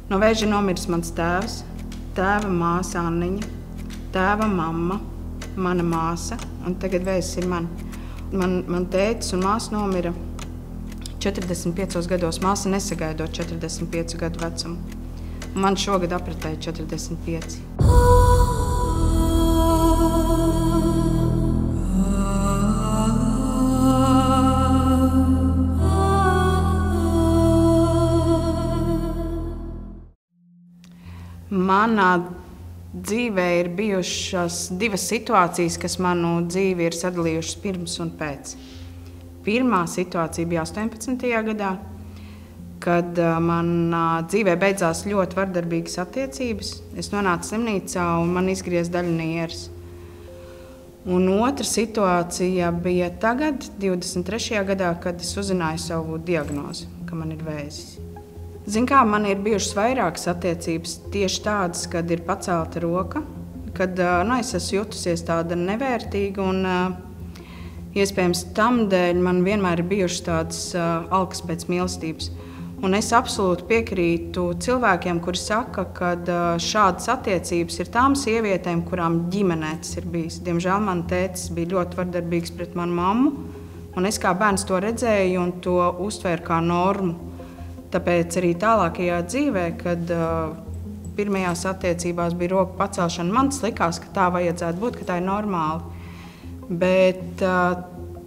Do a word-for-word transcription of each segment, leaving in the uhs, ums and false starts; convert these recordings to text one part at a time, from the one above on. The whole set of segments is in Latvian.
No vēža nomiris mans tēvs, tēva māsa Anniņa, tēva mamma, mana māsa, un tagad vēzis ir man. Man, man tētis un māsa nomira četrdesmit piecos gados, māsa nesagaidot četrdesmit piecu gadu vecumu. Un man šogad apritēja četrdesmit pieci. Manā dzīvē ir bijušas divas situācijas, kas manu dzīvi ir sadalījušas pirms un pēc. Pirmā situācija bija astoņpadsmitajā gadā, kad manā dzīvē beidzās ļoti vardarbīgas attiecības. Es nonācu slimnīcā un man izgriez daļu nieres. Un otra situācija bija tagad, divdesmit trešajā gadā, kad es uzzināju savu diagnozi, ka man ir vēzis. Zin kā, man ir bijušas vairākas attiecības tieši tādas, kad ir pacelta roka, kad nu, es esmu jutusies tāda nevērtīga un iespējams tam dēļ man vienmēr ir bijušas tādas alkas pēc mīlestības. Un es absolūti piekrītu cilvēkiem, kuri saka, ka šādas attiecības ir tām sievietēm, kurām ģimenē tas ir bijis. Diemžēl man tētis bija ļoti vardarbīgs pret manu mammu, un es kā bērns to redzēju un to uztvēru kā normu. Tāpēc arī tālākajā dzīvē, kad uh, pirmajās attiecībās bija roku pacelšana, man tas likās, ka tā vajadzētu būt, ka tā ir normāli. Bet uh,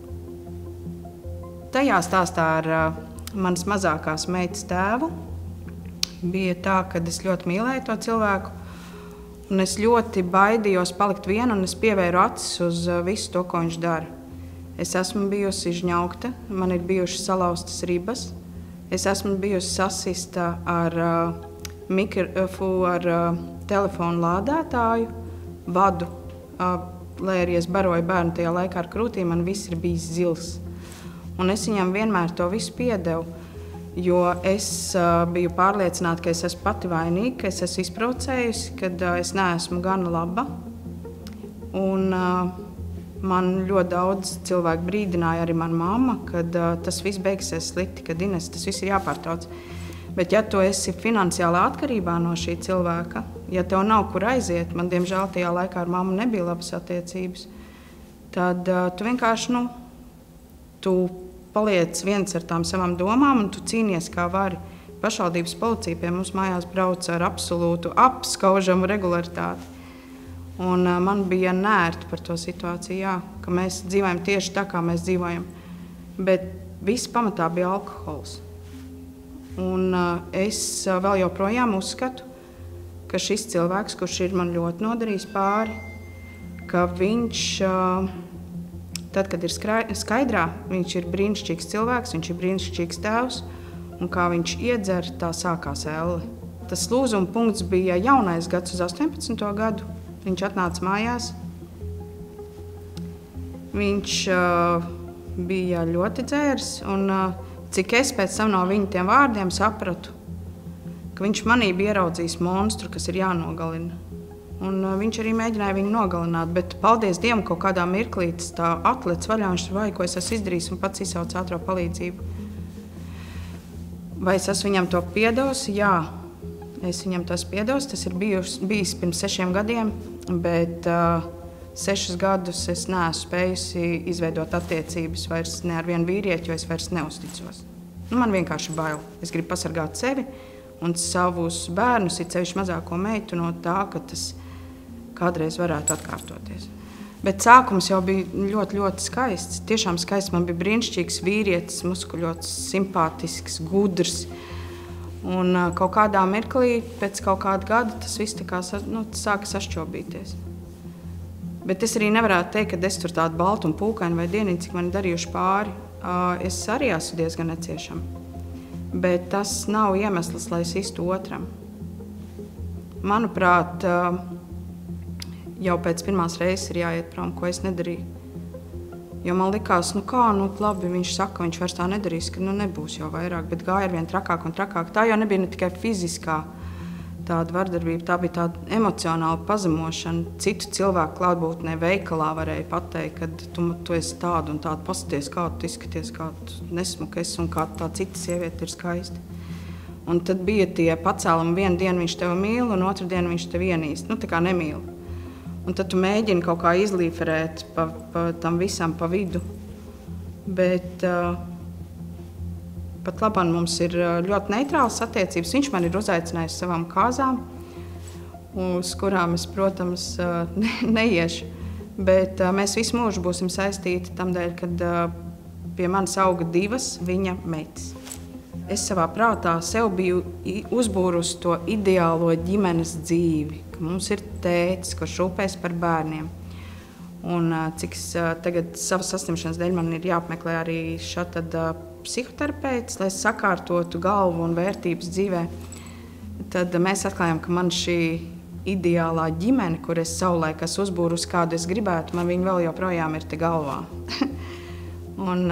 tajā stāstā ar uh, manas mazākās meitas tēvu bija tā, ka es ļoti mīlēju to cilvēku, un es ļoti baidījos palikt viena, un es pievēru acis uz uh, visu to, ko viņš dara. Es esmu bijusi izņaukta, man ir bijušas salauztas ribas. Es esmu bijusi sasista ar uh, mikrofu, ar uh, telefonu lādētāju, vadu, uh, lai arī es baroju bērnu tajā laikā ar krūtīm, man viss ir bijis zils. Un es viņam vienmēr to visu piedevu, jo es uh, biju pārliecināta, ka es esmu pati vainīga, ka es esmu izprovocējusi, kad uh, es neesmu gana laba. Un, uh, Man ļoti daudz cilvēku brīdināja, arī mana mamma, kad uh, tas viss beigsies slikti, kad Ines, tas viss ir jāpārtrauc. Bet ja tu esi finansiālā atkarībā no šī cilvēka, ja tev nav kur aiziet, man diemžēl tajā laikā ar mammu nebija labas attiecības, tad uh, tu vienkārši, nu, tu paliec viens ar tām savām domām un tu cīnies kā vari. Pašvaldības policija pie mums mājās brauc ar absolūtu apskaužamu regularitāti. Un uh, man bija nērti par to situāciju, jā, ka mēs dzīvojam tieši tā, kā mēs dzīvojam. Bet viss pamatā bija alkohols. Un uh, es uh, vēl joprojām uzskatu, ka šis cilvēks, kurš ir man ļoti nodarījis pāri, ka viņš, uh, tad, kad ir skaidrā, viņš ir brīnišķīgs cilvēks, viņš ir brīnišķīgs tēvs, un kā viņš iedzer, tā sākās elle. Tas lūzuma punkts bija jaunais gads uz astoņpadsmito gadu. Viņš atnāca mājās. Viņš uh, bija ļoti dzērs, un uh, cik es pēc tam no viņa tiem vārdiem sapratu, ka viņš manī bija ieraudzījis monstru, kas ir jānogalina. Un uh, viņš arī mēģināja viņu nogalināt, bet paldies Dievam, kaut kādā mirklī tas tā atlec vaļā, viņš vai, ko es esmu izdarījis, un pats izsauc ātro palīdzību. Vai es esmu viņam to piedevusi? Jā. Es viņam tas piedevusi, tas ir bijis, bijis pirms sešiem gadiem, bet uh, sešus gadus es neesmu spējusi izveidot attiecības vairs ne ar vienu vīrieti, jo es vairs neusticos. Nu, man vienkārši bail. Es gribu pasargāt sevi un savus bērnus, it sevišķi mazāko meitu, no tā, ka tas kādreiz varētu atkārtoties. Bet sākums jau bija ļoti, ļoti skaists. Tiešām skaists. Man bija brīnišķīgs vīrietis, muskuļots, simpātisks, gudrs. Un uh, kaut kādā mirklī, pēc kaut kāda gada, tas viss tā kā, nu, sāka sašķobīties. Bet es arī nevarētu teikt, ka es tur tādu baltu un pūkaini vai dieniņu, cik mani darījuši pāri. Uh, es arī esmu diezgan neciešama. Bet tas nav iemesls, lai es istu otram. Manuprāt, uh, jau pēc pirmās reizes ir jāiet prom, ko es nedarīju. Jo man likās, nu kā, nu labi, viņš saka, viņš vairs tā nedarīs, ka nu nebūs jau vairāk, bet gāja ar vien trakāk un trakāk. Tā jau nebija ne tikai fiziskā tāda vardarbība, tā bija tāda emocionāla pazemošana. Citu cilvēku klātbūtnē veikalā varēja pateikt, ka tu, tu esi tāda un tāda, paskaties, kā tu izskaties, kā tu nesmuka esi un kā tā cita sieviete ir skaista. Un tad bija tie pacēlumi, vienu dienu viņš tevi mīl, un otru dienu viņš tevi ienīst. Nu, tā kā nemīl. Un tad tu mēģini kaut kā izlīferēt pa, pa tam visam pa vidu. Bet uh, pat labāk mums ir ļoti neitrāls attiecības. Viņš man ir uzaicinājis savām kāzām, uz kurām es, protams, uh, ne, neiešu. Bet uh, mēs visu mūžu būsim saistīti tamdēļ, kad uh, pie manis auga divas viņa meitas. Es savā prātā sev biju uzbūrusi to ideālo ģimenes dzīvi, ka mums ir tētis, kurš rūpēs par bērniem. Un cik tagad savas saslimšanas dēļ man ir jāapmeklē arī šātad psihoterapeits, lai sakārtotu galvu un vērtības dzīvē, tad mēs atklājām, ka man šī ideālā ģimene, kur es savulaik esmu uzbūrusi, kādu es gribētu, man viņa vēl joprojām ir te galvā. un,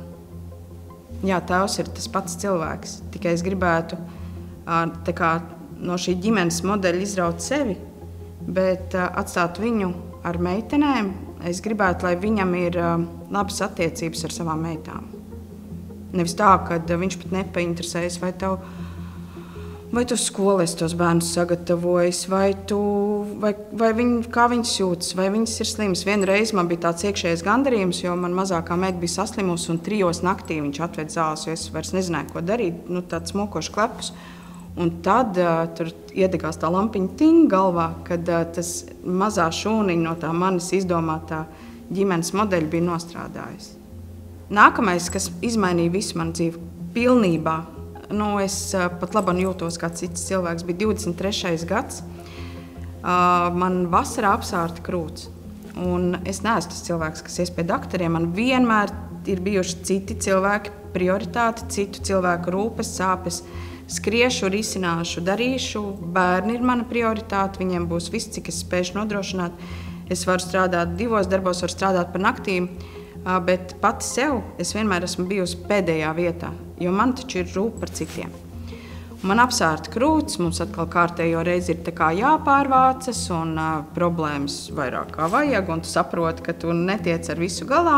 Jā, tēvs ir tas pats cilvēks, tikai es gribētu tā kā, no šī ģimenes modeļa izraut sevi, bet atstāt viņu ar meitenēm. Es gribētu, lai viņam ir labas attiecības ar savām meitām. Nevis tā, ka viņš pat nepainteresējas, vai tev, vai tu skolēs tos bērnus sagatavojas, vai, tu, vai, vai viņ, kā viņas jūtas, vai viņas ir slimas. Vienreiz man bija tāds iekšējais gandarījums, jo man mazākā meita bija saslimusi un trijos naktī viņš atved zāles, jo es vairs nezināju, ko darīt, nu tāds mokošs klepus. Un tad uh, tur iedegās tā lampiņa ting galvā, kad uh, tas mazā šūniņa no tā manis izdomātā ģimenes modeļa bija nostrādājis. Nākamais, kas izmainīja visu manu dzīvi pilnībā, nu, es uh, pat labāk jūtos kā cits cilvēks, bija divdesmit trešais gads. Uh, man vasarā apsārta krūts. Un es neesmu tas cilvēks, kas ies pie doktoriem. Man vienmēr ir bijuši citi cilvēki, prioritāti, citu cilvēku rūpes, sāpes. Skriešu, risināšu, darīšu. Bērni ir mana prioritāte, viņiem būs viss, cik es spēšu nodrošināt. Es varu strādāt divos darbos, varu strādāt par naktīm. Bet pati sev es vienmēr esmu bijusi pēdējā vietā, jo man taču ir rūp par citiem. Man apsārta krūts, mums atkal kārtējo reizi ir tā kā jāpārvācas un uh, problēmas vairāk kā vajag, un tu saproti, ka tu netiec ar visu galā.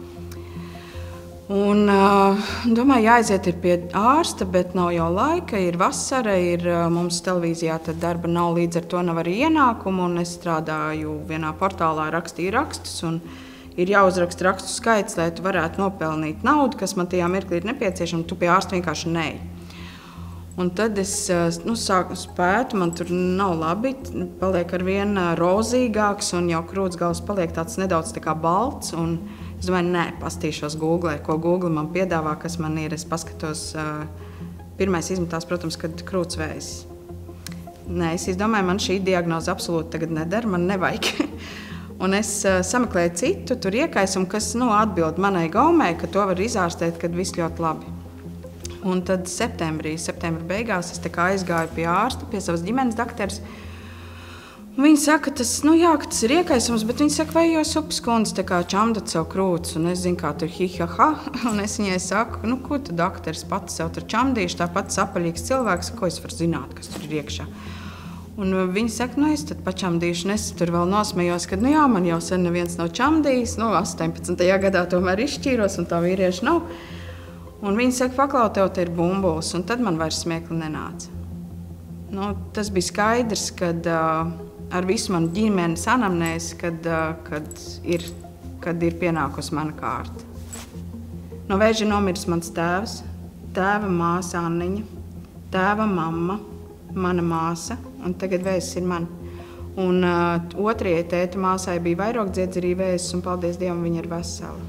Un uh, domāju, jāaiziet ir pie ārsta, bet nav jau laika, ir vasara, ir uh, mums televīzijā tad darba nav, līdz ar to nav arī ienākumu, un es strādāju vienā portālā, rakstīju rakstus, un ir jāuzraksta rakstu skaits, lai tu varētu nopelnīt naudu, kas man tajā mirklī ir nepieciešama, tu pie ārsta vienkārši neej. Un tad es nu, sāku spētu, man tur nav labi, paliek ar vien rozīgāks, un jau krūts gals paliek tāds nedaudz tā kā balts, un es domāju, nē, pastīšos Googlē, ko Google man piedāvā, kas man ir, es paskatos, pirmais izmetās, protams, kad krūts vējas. Nē, es izdomāju, man šī diagnoze absolūti tagad nedara, man nevajag. Un es uh, sameklēju citu, tur iekaisumu, kas nu, atbild manai gaumei, ka to var izārstēt, kad viss ļoti labi. Un tad septembrī, septembra beigās, es tā kā aizgāju pie ārsta, pie savas ģimenes dakteres. Viņa saka, tas, nu jā, ka tas ir iekaisums, bet viņa saka, vai jūs upes kundze tā kā čamdat savu krūts, un es zinu, kā tur hi-ha-ha, un es viņai saku, nu ko tu dakteris pati sev tur čamdīšu, tāpat sapaļīgs cilvēks, ko es varu zināt, kas tur ir iekšā. Un viņi saka, nu es tad pačamdīšu, un es tur vēl nosmējos, ka, nu jā, man jau sen neviens nav čamdījis, nu astoņpadsmitajā gadā tomēr izšķīros, un tā vīrieši nav. Un viņi saka, paklau, tev te ir bumbulis, un tad man vairs smiekli nenāca. Nu, tas bija skaidrs, kad uh, ar visu manu ģimenes anamnēzi, kad, uh, kad, ir, kad ir pienākusi mana kārta. No vēža nomiris mans tēvs, tēva māsa Anniņa, tēva mamma, mana māsa, un tagad vēzis ir man. Un uh, otrajai tēta māsai bija vairogdziedzerība vēzis, un paldies Dievam, viņa ir vesela.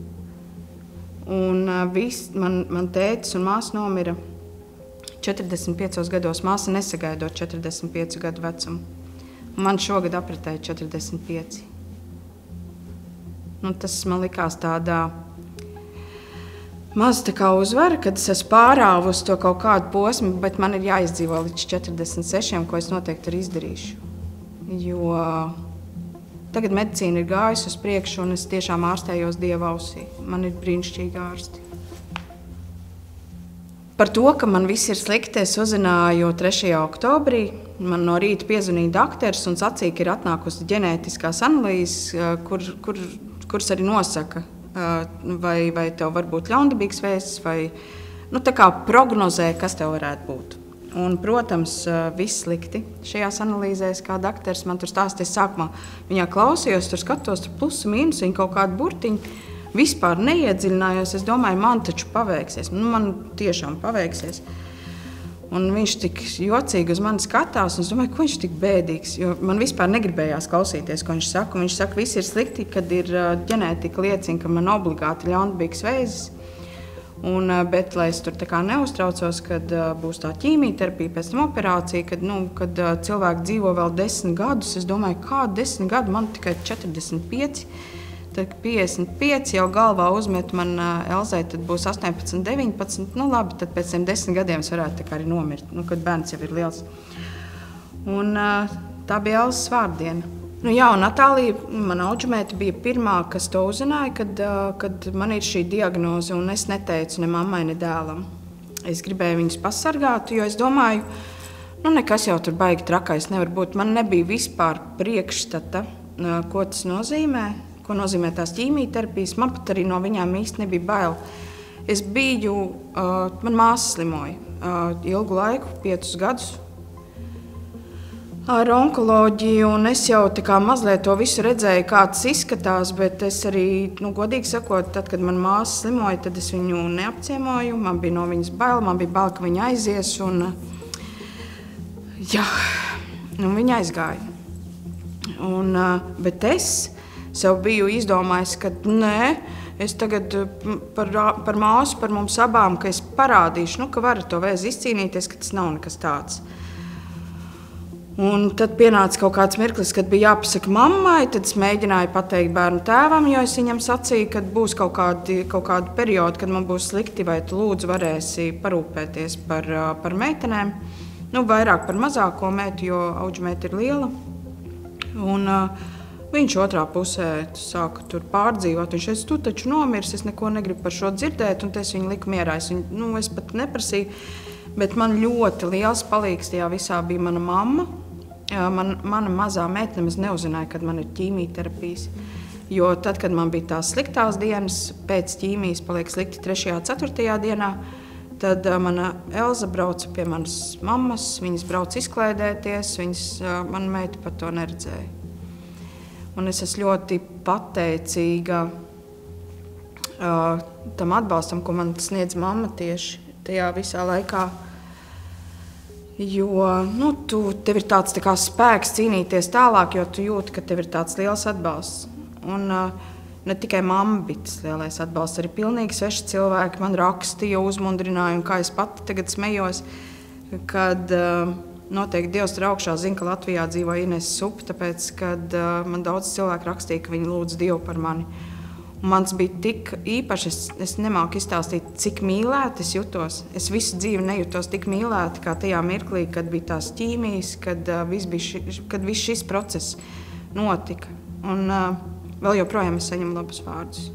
Un uh, viss, man, man tētis un māsa nomira četrdesmit piecos gados, māsa nesagaidot četrdesmit piecu gadu vecumu. Man šogad apritēja četrdesmit pieci. Nu, tas man likās tādā maz tā kā uzvara, kad es esmu pārāvusi to kaut kādu posmu, bet man ir jāizdzīvo līdz četrdesmit sešiem, ko es noteikti arī izdarīšu. Jo tagad medicīna ir gājusi uz priekšu, un es tiešām ārstējos Dieva ausī. Man ir brīnišķīgi ārsti. Par to, ka man viss ir slikti, es uzzināju trešajā oktobrī. Man no rīta piezvanīja dakteris un sacīja, ka ir atnākusi ģenētiskās analīzes, kur, kur, kuras arī nosaka, vai, vai tev var būt ļaundabīgs vēzis, vai nu, tā kā prognozē, kas tev varētu būt. Un, protams, viss slikti šajās analīzēs, kā dakteris man tur stāstīja sākumā. Viņā klausījos, tur skatos, tur plusi, mīnusi, viņa kaut kādu burtiņu. Vispār neiedziļinājos, es domāju, man taču paveiksies. Nu, man tiešām paveiksies. Un viņš tik jocīgi uz mani skatās, un es domāju, ko viņš tik bēdīgs. Jo man vispār negribējās klausīties, ko viņš saka. Un viņš saka, viss ir slikti, kad ir ģenētika liecina, ka man obligāti ļaunprātīgs vēzis. Un, bet, lai es tur tā kā neuztraucos, kad būs tā ķīmijterapija, pēc tam operācija, kad, nu, kad cilvēki dzīvo vēl desmit gadus, es domāju, kā desmit gadu, man tikai četrdesmit pieci. Tad piecdesmit pieci jau galvā uzmet man Elzai, tad būs astoņpadsmit, deviņpadsmit. Nu labi, tad pēc tiem desmit gadiem es varētu tā kā arī nomirt, nu, kad bērns jau ir liels. Un tā bija Elzas vārdiena. Nu jā, un Natālija, mana audžumeite, bija pirmā, kas to uzzināja, kad, kad man ir šī diagnoze, un es neteicu ne mammai, ne dēlam. Es gribēju viņus pasargāt, jo es domāju, nu nekas jau tur baigi trakais nevar būt. Man nebija vispār priekšstata, ko tas nozīmē. Ko nozīmē tās ķīmijterapijas. Man pat arī no viņām īsti nebija bail. Es biju, uh, man māsa slimoja uh, ilgu laiku, piecus gadus ar onkoloģiju, un es jau tā kā mazliet to visu redzēju, kā tas izskatās, bet es arī, nu, godīgi sakot, tad, kad man māsa slimoja, tad es viņu neapciemoju, man bija no viņas bail, man bija bail, ka viņa aizies, un jā, un viņa aizgāja. Un, uh, bet es sev biju izdomājis, ka nē, es tagad par, par māsu, par mums abām, ka es parādīšu, nu, ka varu to vēzi izcīnīties, ka tas nav nekas tāds. Un tad pienāca kaut kāds mirklis, kad bija jāpasaka mammai, tad es mēģināju pateikt bērnu tēvam, jo es viņam sacīju, ka būs kaut kādi, kaut kādi periodi, kad man būs slikti, vai tu lūdzu varēsi parūpēties par, par meitenēm. Nu, vairāk par mazāko meitu, jo audžumeite ir liela. Un, viņš otrā pusē sāka tur pārdzīvot. Viņš teica, tu taču nomirs, es neko negribu par šo dzirdēt, un es viņu liku mierā. Es, viņu, nu, es pat neprasīju, bet man ļoti liels palīgs tajā visā bija mana mamma. Man, mana mazā meita nemaz neuzzināja, kad man ir ķīmijterapijas. Jo tad, kad man bija tās sliktās dienas, pēc ķīmijas paliek slikti trešajā, ceturtajā dienā, tad mana Elza brauca pie manas mammas, viņas brauca izklaidēties, viņas, mana meita pat to neredzēja. Un es esmu ļoti pateicīga uh, tam atbalstam, ko man sniedz mamma tieši tajā visā laikā. Jo nu, tu, tev ir tāds tā kā spēks cīnīties tālāk, jo tu jūti, ka tev ir tāds liels atbalsts. Un uh, ne tikai mamma bija tas lielais atbalsts, arī pilnīgi sveši cilvēki man rakstīja, uzmundrināja, un kā es pati tagad smejos, kad uh, noteikti Dievs tur augšā zina, ka Latvijā dzīvo Ines Supa, tāpēc, kad uh, man daudz cilvēku rakstīja, ka viņi lūdz Dievu par mani. Un mans bija tik īpaši, es, es nemāku izstāstīt, cik mīlēti es jutos. Es visu dzīvi nejutos tik mīlēti, kā tajā mirklī, kad bija tās ķīmijas, kad, uh, viss, bija ši, kad viss šis process notika. Un uh, vēl joprojām es saņemu labus vārdus.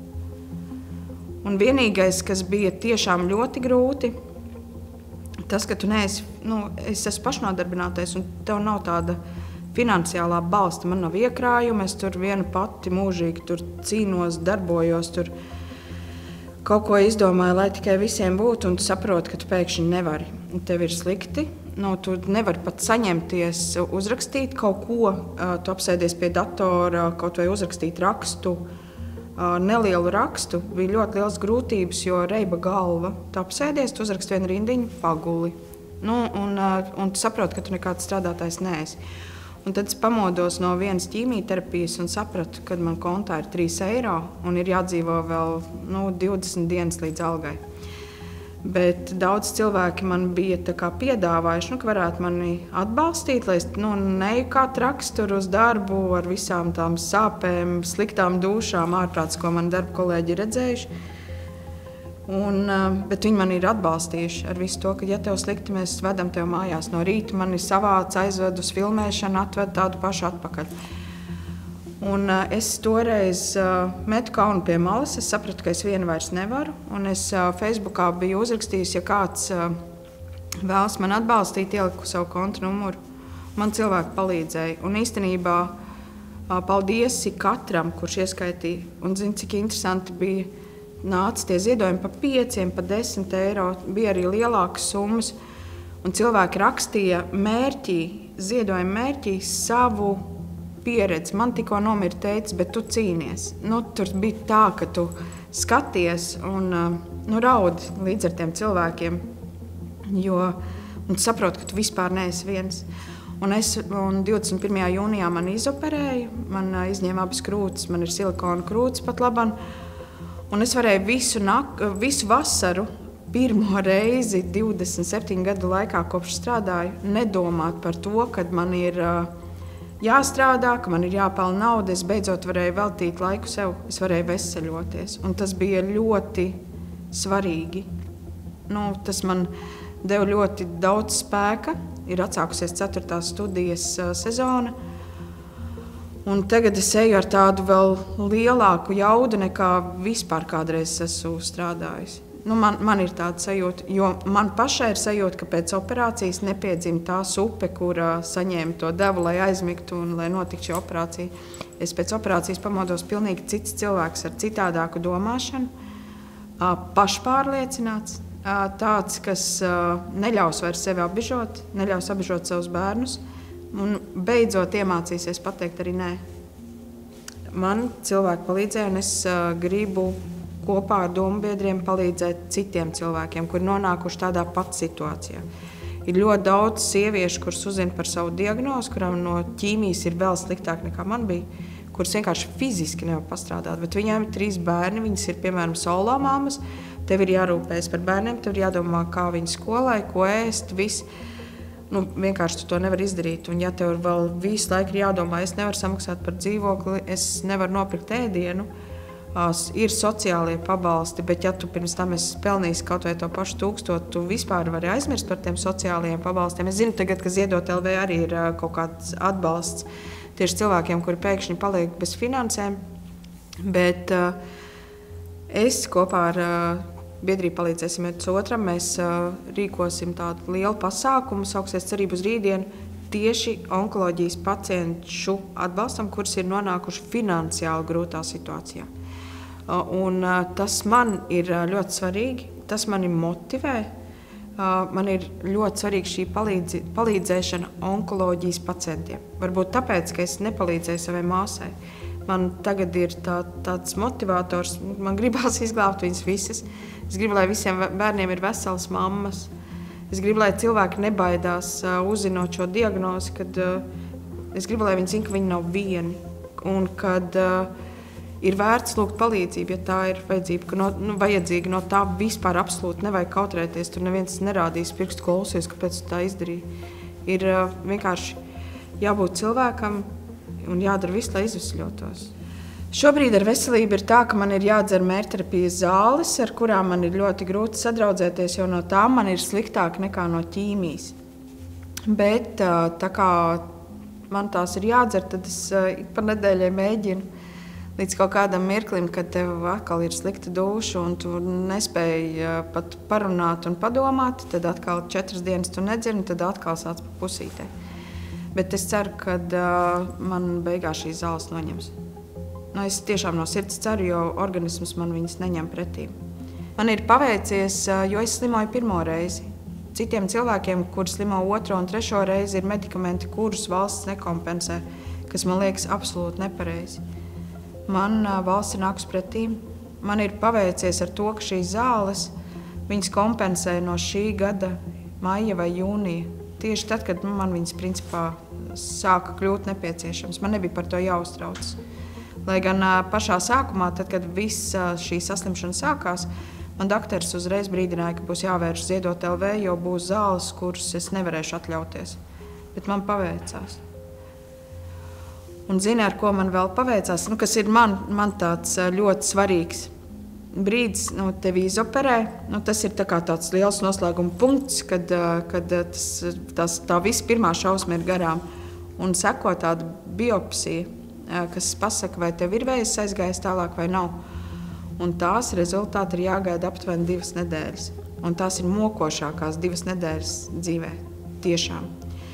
Un vienīgais, kas bija tiešām ļoti grūti, tas, ka tu neesi, nu, es esmu pašnodarbinātais un tev nav tāda finansiālā balsta, man nav iekrājuma, es tur viena pati mūžīgi tur cīnos, darbojos, tur kaut ko izdomāju, lai tikai visiem būtu, un tu saproti, ka tu pēkšņi nevari. Tev ir slikti, nu, tu nevari pat saņemties, uzrakstīt kaut ko, tu apsēdies pie datora, kaut vai uzrakstīt rakstu, nelielu rakstu, bija ļoti liels grūtības, jo reiba galva. Tu apsēdies, tu uzraksti vienu rindiņu, paguli. Nu, un, un tu saproti, ka tu nekāds strādātājs neesi. Un tad es pamodos no vienas ķīmijterapijas un sapratu, ka man kontā ir trīs eiro un ir jādzīvo vēl nu, divdesmit dienas līdz algai. Bet daudz cilvēki man bija tā kā piedāvājuši, nu, ka varētu mani atbalstīt, lai es nu, neju kā traks tur uz darbu ar visām tām sāpēm, sliktām dūšām, ārprāts, ko mani darba kolēģi ir redzējuši. Un, bet viņi man ir atbalstījuši ar visu to, ka, ja tev slikti, mēs vedam tev mājās no rīta, mani savāc, aizved uz filmēšanu, atved tādu pašu atpakaļ. Un es toreiz metu kaunu pie malas, es sapratu, ka es viena vairs nevaru, un es Facebookā biju uzrakstījusi, ja kāds vēlas man atbalstīt, ieliku savu konta numuru. Man cilvēki palīdzēja, un īstenībā paldies katram, kurš ieskaitīja, un zinu, cik interesanti bija nāca tie ziedojumi pa pieciem, pa desmit eiro, bija arī lielākas summas. Un cilvēki rakstīja mērķī, ziedojuma mērķī savu pieredzi. Man tikko nomira teicis, bet tu cīnies. Nu, tur bija tā, ka tu skaties un nu, raudi līdz ar tiem cilvēkiem, jo un saproti, ka tu vispār neesi viens. Un es un divdesmit pirmajā jūnijā man izoperēja, man izņēma abas krūtis, man ir silikona krūtis pat laban. Un es varēju visu, nak, visu vasaru, pirmo reizi divdesmit septiņu gadu laikā, kopš strādāju, nedomāt par to, kad man ir uh, jāstrādā, ka man ir jāpelna nauda. Es beidzot varēju veltīt laiku sev, es varēju veseļoties. Un tas bija ļoti svarīgi. Nu, tas man deva ļoti daudz spēka. Ir atsākusies ceturtā studijas uh, sezona. Un tagad es eju ar tādu vēl lielāku jaudu, nekā vispār kādreiz esmu strādājusi. Nu, man, man ir tāda sajūta, jo man pašai ir sajūta, ka pēc operācijas nepiedzima tā supe, kur uh, saņēma to devu, lai aizmigtu un lai notiktu šī operācija. Es pēc operācijas pamodos pilnīgi cits cilvēks ar citādāku domāšanu, uh, pašpārliecināts, uh, tāds, kas uh, neļaus vairs sevi apbižot, neļaus apbižot savus bērnus un beidzot iemācīsies pateikt arī nē. Man cilvēki palīdzēja un es uh, gribu kopā ar dombiedriem palīdzēt citiem cilvēkiem, kuri nonākuši tādā pat situācijā. Ir ļoti daudz sieviešu, kuras uzzina par savu diagnozi, kurām no ķīmijas ir vēl sliktāk nekā man bija, kuras vienkārši fiziski nevar pastrādāt, bet viņām ir trīs bērni, viņas ir, piemēram, solo māmas, tev ir jārūpējas par bērniem, tev ir jādomā, kā viņi skolai, ko ēst, viss. Nu, vienkārši tu to nevar izdarīt, un ja tev vēl visu laiku ir jādomā, es nevaru samaksāt par dzīvokli, es nevaru nopirkt ēdienu, ir sociālie pabalsti, bet ja tu pirms tam esi pelnījis kaut vai to pašu tūkstotu, tu vispār vari aizmirst par tiem sociālajiem pabalstiem. Es zinu tagad, ka Ziedot L V arī ir kaut kāds atbalsts tieši cilvēkiem, kuri pēkšņi paliek bez finansēm, bet uh, es kopā ar uh, biedrību palīdzēsim viens otram, mēs uh, rīkosim tādu lielu pasākumu, sauksies Cerību uz rītdienu, tieši onkoloģijas pacienšu atbalstam, kurus ir nonākuši finansiāli grūtā situācijā. Un tas man ir ļoti svarīgi, tas mani motivē. Man ir ļoti svarīga šī palīdzi, palīdzēšana onkoloģijas pacientiem. Varbūt tāpēc, ka es nepalīdzēju savai māsai. Man tagad ir tā, tāds motivators, man gribās izglābt viņas visas. Es gribu, lai visiem bērniem ir veselas mammas. Es gribu, lai cilvēki nebaidās uzzinot šo diagnozi, kad es gribu, lai viņi zina, ka viņi nav vieni. Un kad ir vērts lūgt palīdzību, ja tā ir vajadzība, no, nu, vajadzīga. No tā vispār absolūti nevajag kautrēties. Tur neviens nerādīs pirkstu klausies, kāpēc tu tā izdarīji. Ir uh, vienkārši jābūt cilvēkam un jādara viss, lai izvesļotos. Šobrīd ar veselību ir tā, ka man ir jādzer mērķterapijas zāles, ar kurām man ir ļoti grūti sadraudzēties, jo no tām man ir sliktāk nekā no ķīmijas. Bet uh, tā kā man tās ir jādzer, tad es uh, ik pa nedēļai mēģinu līdz kaut kādam mirklim, kad tev atkal ir slikta duša un tu nespēji pat parunāt un padomāt, tad atkal četras dienas tu nedzirni, tad atkal sāc pa pusītē. Bet es ceru, ka uh, man beigās šīs zāles noņems. Nu, es tiešām no sirds ceru, jo organisms man viņas neņem pretī. Man ir paveicies, uh, jo es slimoju pirmo reizi. Citiem cilvēkiem, kuri slimo otro un trešo reizi, ir medikamenti, kurus valsts nekompensē, kas man liekas absolūti nepareizi. Man uh, valsts ir nākus pretī. Man ir paveicies ar to, ka šīs zāles viņas kompensē no šī gada maija vai jūnija. Tieši tad, kad nu, man viņas principā sāka kļūt nepieciešams. Man nebija par to jāuztrauc. Lai gan uh, pašā sākumā, tad, kad viss uh, šī saslimšana sākās, man doktors uzreiz brīdināja, ka būs jāvērš Ziedot L V, jo būs zāles, kuras es nevarēšu atļauties. Bet man paveicās. Un zini, ar ko man vēl paveicās, nu, kas ir man, man tāds ļoti svarīgs brīdis, nu, tevi izoperē. Nu, tas ir tā kā tāds liels noslēguma punkts, kad, kad tas, tas, tā viss pirmā šausma ir garām. Un seko tāda biopsija, kas pasaka, vai tev ir vējs aizgājis tālāk vai nav. Un tās rezultāti ir jāgaida aptuveni divas nedēļas. Un tās ir mokošākās divas nedēļas dzīvē, tiešām.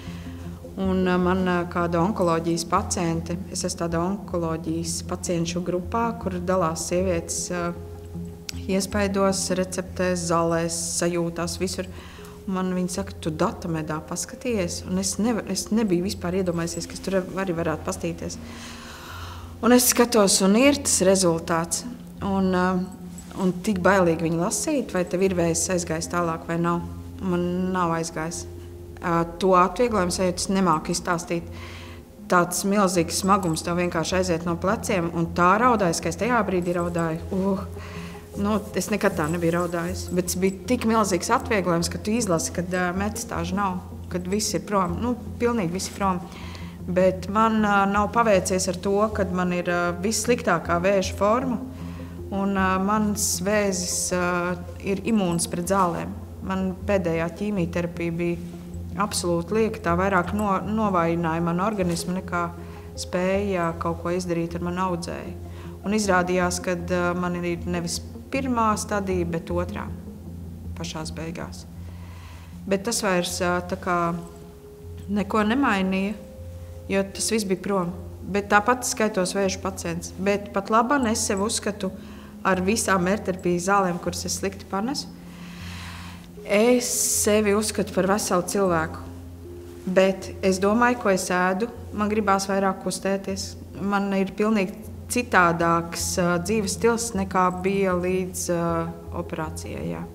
Un man kāda onkoloģijas paciente, es esmu tāda onkoloģijas pacienšu grupā, kur dalās sievietes iespaidos, receptēs, zālēs, sajūtās, visur. Man viņa saka, tu datamedā paskatījies, un es, nevar, es nebiju vispār iedomājusies, ka tur arī varētu pastīties. Un es skatos, un ir tas rezultāts. Un, un tik bailīgi viņu lasīt, vai tev ir vējs aizgājis tālāk vai nav. Man nav aizgājis. To atvieglojumu sajūtu es nemāku izstāstīt. Tāds milzīgs smagums tev vienkārši aiziet no pleciem, un tā raudājas, ka es tajā brīdī raudāju. Uh, nu, es nekad tā nebiju raudājis, bet tas bija tik milzīgs atvieglojums, ka tu izlasi, kad uh, metastāžu nav, kad viss ir prom. Nu, pilnīgi viss ir prom. Bet man uh, nav paveicies ar to, kad man ir uh, vissliktākā vēža forma, un uh, mans vēzis uh, ir imūns pret zālēm. Man pēdējā ķīmijterapija bija absolūti lieka, tā vairāk no, novājināja manu organismu nekā spēja kaut ko izdarīt ar manu audzēju. Un izrādījās, ka uh, man ir nevis pirmā stadija, bet otrā, pašās beigās. Bet tas vairs uh, tā kā neko nemainīja, jo tas viss bija prom. Bet tāpat skaitos vēža pacients. Bet pat labāk es sev uzskatu ar visām mērķterapijas zālēm, kuras es slikti panesu. Es sevi uzskatu par veselu cilvēku. Bet es domāju, ko es ēdu, man gribās vairāk kustēties. Man ir pilnīgi citādāks uh, dzīves stils nekā bija līdz uh, operācijai. Jā.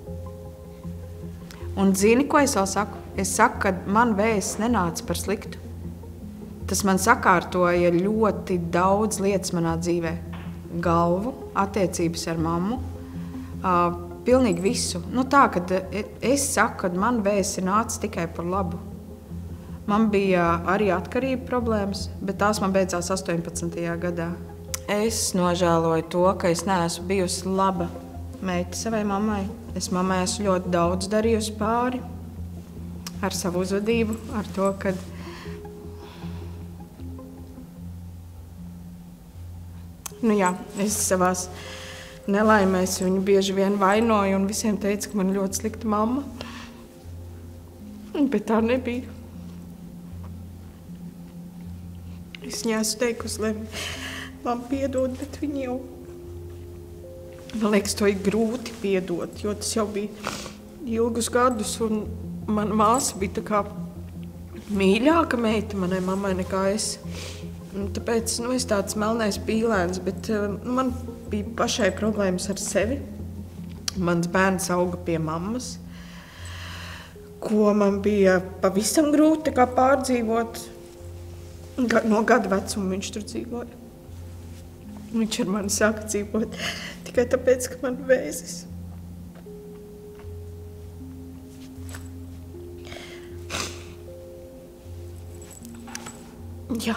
Un zini, ko es vēl saku? Es saku, ka man vēzis nenāca par sliktu. Tas man sakārtoja ļoti daudz lietas manā dzīvē. Galvu, attiecības ar mammu, uh, pilnīgi visu. Nu tā, kad es saku, ka man vēzis ir nācis tikai par labu. Man bija arī atkarība problēmas, bet tās man beidzās astoņpadsmitajā gadā. Es nožēloju to, ka es neesmu bijusi laba meita savai mammai. Es mammai esmu ļoti daudz darījusi pāri ar savu uzvedību, ar to, ka nu jā, es savās nelaimēs viņu bieži vien vainoju un visiem teicu, ka man ļoti slikta mamma. Bet tā nebija. Es viņai esmu teikusi, lai man piedod, bet viņi jau, man liekas, to ir grūti piedot, jo tas jau bija ilgus gadus, un mana māsa bija tā kā mīļāka meita manai mammai nekā es. Un tāpēc nu, es tāds melnais pīlēns, bet uh, man bija pašai problēmas ar sevi. Mans bērns auga pie mammas, ko man bija pavisam grūti kā pārdzīvot. No gada vecuma viņš tur dzīvoja. Viņš ar mani sāka dzīvot tikai tāpēc, ka man vēzis. Jā.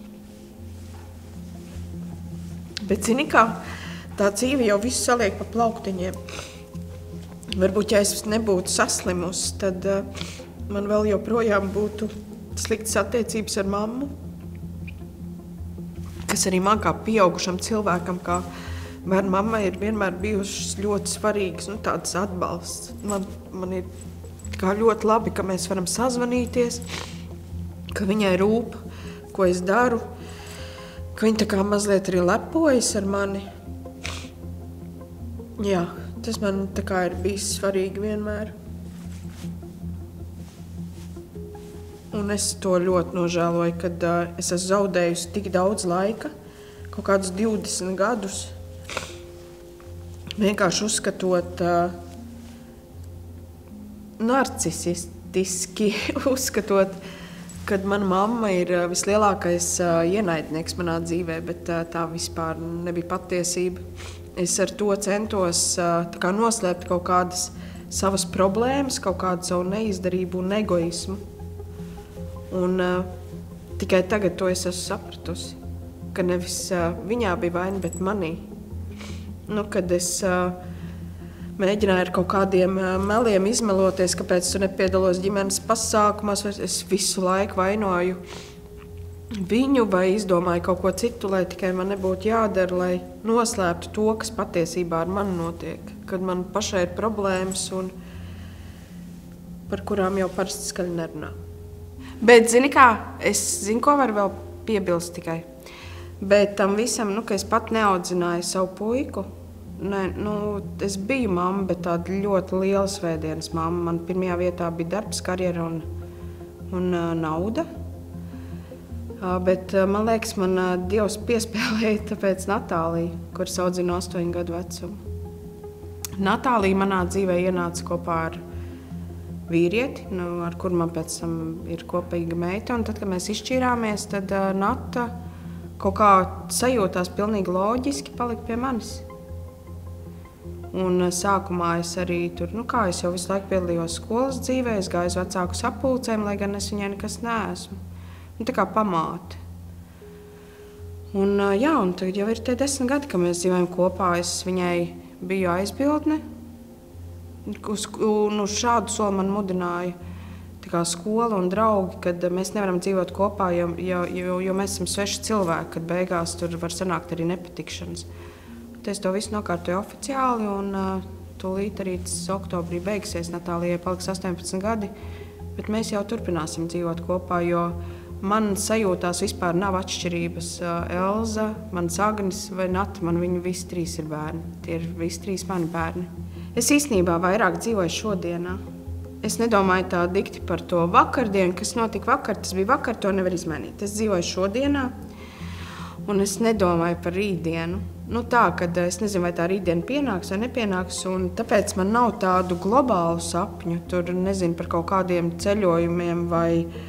Bet zini kā, tā dzīve jau visu saliek pa plauktiņiem. Varbūt, ja es nebūtu saslimusi, tad uh, man vēl joprojām būtu sliktas attiecības ar mammu, kas arī man kā pieaugušam cilvēkam, kā bērnu mammai, ir vienmēr bijušas ļoti svarīgas, nu, tāds atbalsts. Man, man ir kā ļoti labi, ka mēs varam sazvanīties, ka viņai rūp, ko es daru, ka viņa tā kā mazliet arī lepojas ar mani. Jā, tas man tā kā ir bijis svarīgi vienmēr. Un es to ļoti nožēloju, kad uh, es esmu zaudējusi tik daudz laika, kaut kādus divdesmit gadus, vienkārši uzskatot uh, narcisistiski, uzskatot, kad mana mamma ir uh, vislielākais uh, ienaidnieks manā dzīvē, bet uh, tā vispār nebija patiesība. Es ar to centos uh, tā kā noslēpt kaut kādas savas problēmas, kaut kādu savu neizdarību un egoismu. Un uh, tikai tagad to es esmu sapratusi, ka nevis uh, viņā bija vaina, bet manī. Nu, kad es uh, mēģināju ar kaut kādiem uh, meliem izmeloties, kāpēc tu nepiedalos ģimenes pasākumos, es visu laiku vainoju viņu vai izdomāju kaut ko citu, lai tikai man nebūtu jādara, lai noslēptu to, kas patiesībā ar mani notiek. Kad man pašai ir problēmas un par kurām jau parasti skaļi nerunā. Bet, zini kā, es zinu, ko var vēl piebilst tikai. Bet tam visam, nu, ka es pat neaudzināju savu puiku, Nē, nu, es biju mamma, bet tāda ļoti liela svētdienas mamma. Man pirmajā vietā bija darbs, karjera un, un uh, nauda. Uh, bet uh, man liekas, man uh, Dievs piespēlēja tāpēc Natāliju, kuras audzina astoņu gadu vecumu. Natālija manā dzīvē ienāca kopā ar vīrieti, nu, ar kuru man pēc tam ir kopīga meita. Un tad, kad mēs izšķīrāmies, tad uh, Nata kaut kā sajūtās pilnīgi loģiski palikt pie manis. Un uh, sākumā es arī tur, nu kā, es jau visu laiku piedalījos skolas dzīvē, es gāju uz vecāku sapulcēm, lai gan es viņai nekas neesmu. Nu, tā kā pamāte. Un uh, jā, un tagad jau ir tie desmit gadi, ka mēs dzīvojam kopā. Es viņai biju aizbildne. Uz, un uz šādu soli man mudināja tā kā skola un draugi, kad mēs nevaram dzīvot kopā, jo, jo, jo, jo mēs esam sveši cilvēki, kad beigās tur var sanākt arī nepatikšanas. Tad es to visu nokārtoju oficiāli, un uh, tūlīt arī oktobrī beigsies. Natālijai paliks astoņpadsmit gadi, bet mēs jau turpināsim dzīvot kopā, jo man sajūtās vispār nav atšķirības. Uh, Elza, mans Agnis vai Nata, man viņi visi trīs ir bērni. Tie ir visi trīs mani bērni. Es īstenībā vairāk dzīvoju šodienā. Es nedomāju tā dikti par to vakardienu, kas notika vakar. Tas bija vakar, to nevar izmainīt. Es dzīvoju šodienā, un es nedomāju par rītdienu. Nu tā, kad es nezinu, vai tā rītdiena pienāks vai nepienāks, un tāpēc man nav tādu globālu sapņu. Tur nezinu par kaut kādiem ceļojumiem vai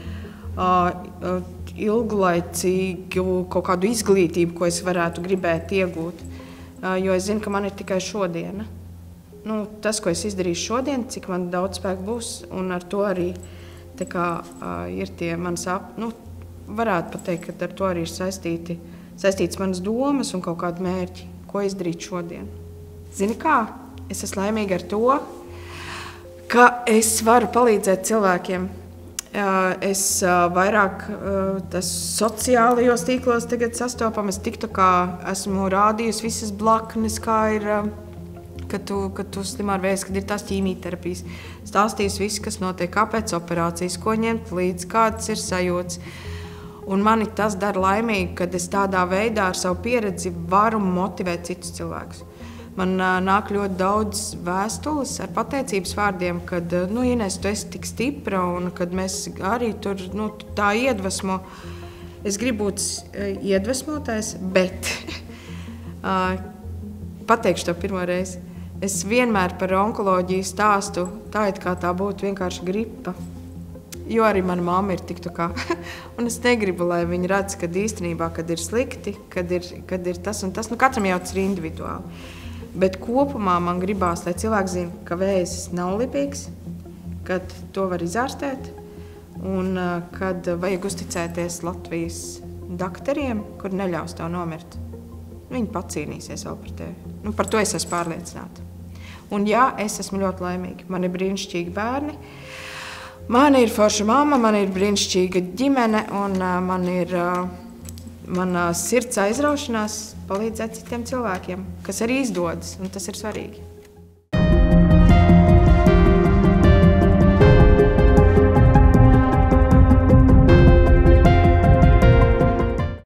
uh, ilglaicīgu kaut kādu izglītību, ko es varētu gribēt iegūt. Uh, jo es zinu, ka man ir tikai šodiena. Nu, tas, ko es izdarīšu šodien, cik man daudz spēku būs, un ar to arī tā kā, uh, ir tie mani sapņi. Nu, varētu pateikt, ka ar to arī ir saistīti, saistīts manas domas un kaut kādi mērķi, ko izdarīt šodien. Zini kā? Es esmu laimīga ar to, ka es varu palīdzēt cilvēkiem. Uh, es uh, vairāk uh, tas sociālajos tīklos tagad sastopam. Es tiktu kā esmu rādījusi visas blaknes, kā ir... Uh, Kad tu, kad tu slimā ar vēzi, kad ir tās ķīmijterapijas, stāstījis viss, kas notiek, kāpēc operācijas, ko ņemt līdzi, kāds ir sajūts. Un mani tas dara laimīgi, kad es tādā veidā ar savu pieredzi varu motivēt citus cilvēkus. Man uh, nāk ļoti daudz vēstules ar pateicības vārdiem, kad, nu, Ines, tu esi tik stipra, un kad mēs arī tur, nu, tā iedvesmo. Es gribu būt uh, iedvesmotais, bet uh, pateikšu tev pirmo reizi. Es vienmēr par onkoloģiju stāstu tā, it kā tā būtu vienkārši gripa. Jo arī mana mamma ir tiktu kā. Un es negribu, lai viņi redz, kad īstenībā, kad ir slikti, kad ir, kad ir tas un tas. Nu, katram jau tas ir individuāli. Bet kopumā man gribās, lai cilvēki zina, ka vēzis nav lipīgs, kad to var izārstēt un kad vajag uzticēties Latvijas dakteriem, kur neļaus tev nomirt. Viņi pacīnīsies vēl par tevi. Nu, par to es esmu pārliecināta. Un jā, es esmu ļoti laimīga. Man ir brīnišķīgi bērni. Man ir forša mamma, man ir brīnišķīga ģimene, un uh, man ir uh, mana sirds aizraušanās palīdzēt citiem cilvēkiem, kas arī izdodas, un tas ir svarīgi.